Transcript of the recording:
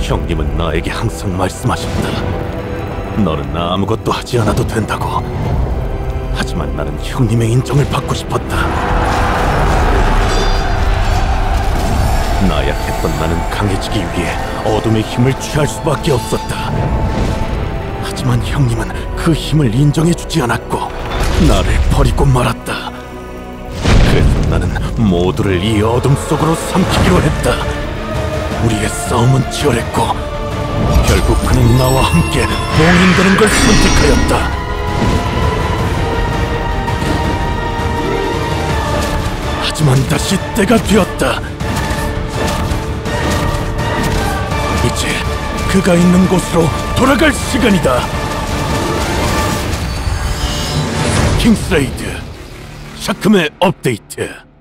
형님은 나에게 항상 말씀하셨다. 너는 아무것도 하지 않아도 된다고. 하지만 나는 형님의 인정을 받고 싶었다. 나약했던 나는 강해지기 위해 어둠의 힘을 취할 수밖에 없었다. 하지만 형님은 그 힘을 인정해주지 않았고 나를 버리고 말았다. 그래서 나는 모두를 이 어둠 속으로 삼키기로 했다. 우리의 싸움은 치열했고 결국 그는 나와 함께 봉인되는 걸 선택하였다. 하지만 다시 때가 되었다. 이제 그가 있는 곳으로 돌아갈 시간이다. 킹스레이드 샤크메 업데이트.